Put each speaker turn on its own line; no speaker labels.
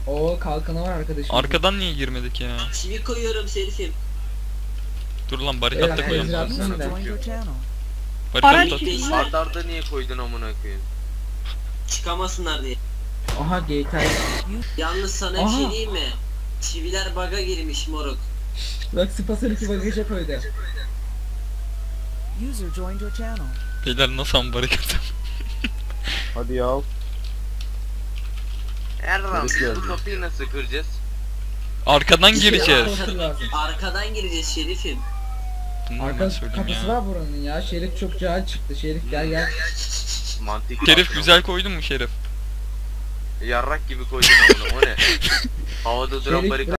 O kalkanı var arkadaşım.
Arkadan niye girmedik ya?
Çivi koyuyorum Şerif'im.
Dur lan barikat da
Evet,
koyalım.
Ezra abi
User
sen de.
joined your channel.
Barikat da
Beş-
Arda arda niye koydun amına koyayım?
Çıkamasınlar diye.
Aha GTA.
Yalnız sana bir şey
Aha.
diyeyim mi? Çiviler bug'a girmiş moruk.
Bak Spas'ın iki bagaja koydu.
User joined your channel.
Beyler nasıl ama barikat?
Hadi ya.
Erran
Herif
biz
geldi.
bu kapıyı nasıl kıracağız?
Arkadan gireceğiz.
Arkadan gireceğiz Şerif'im.
Bunu
Arka
ben söyleyeyim
kapısı
ya.
var buranın ya. Şerif çok cahil çıktı. Şerif gel gel.
Mantıklı.
Şerif güzel koydun mu Şerif?
Yarrak gibi koydun amına o ne? Havada duran
Şerif
barikat.